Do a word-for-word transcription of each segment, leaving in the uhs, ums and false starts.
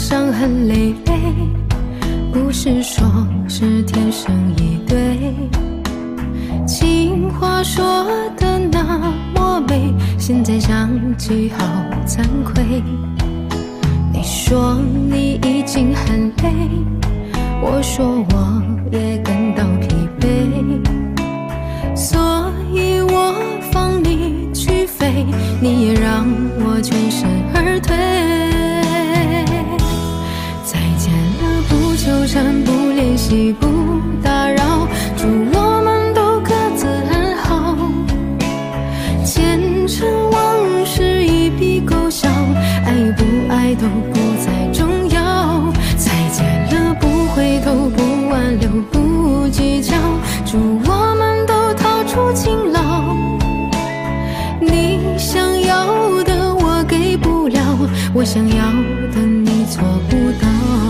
伤痕累累，不是说是天生一对。情话说的那么美，现在想起好惭愧。你说你已经很累，我说我也感到疲惫，所以我放你去飞，你也让我全身而退。再见了，不纠缠，不联系，不打扰，祝我们都各自安好。前尘往事一笔勾销，爱不爱都不再重要。再见了，不回头，不挽留，不计较，祝我们都逃出情牢。你想要的我给不了，我想要的你做不到。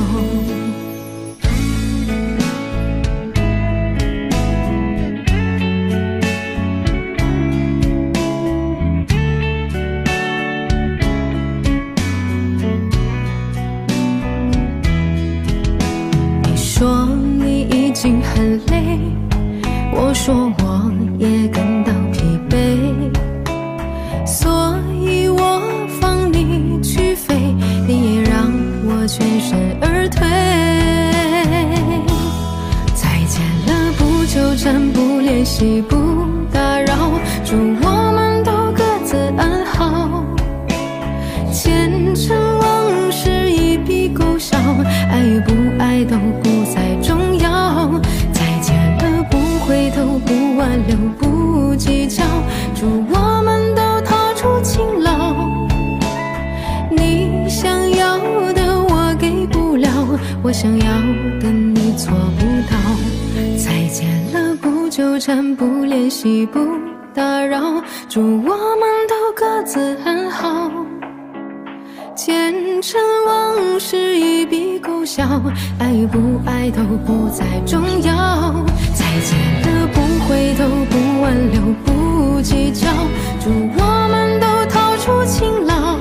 你说你已经很累，我说我也感到疲惫，所以我放你去飞，你也让我全身而退。再见了，不纠缠，不联系，不打扰，祝我们都各自安好。前尘往事一笔勾销，爱与不爱都不再重要。再见了，不回头，不挽留，不计较，祝我们都逃出情牢。你想要的我给不了，我想要的你做不到。再见了，不纠缠，不联系，不打扰，祝我们都各自安好。前尘往事一笔勾销，爱与不爱都不再重要。再见了，不回头，不挽留，不计较，祝我们都逃出情牢。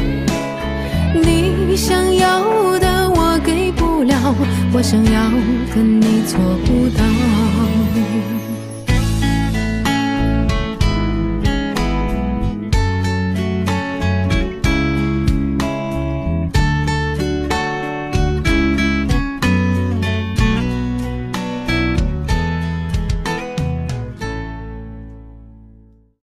你想要的我给不了，我想要的你做不到。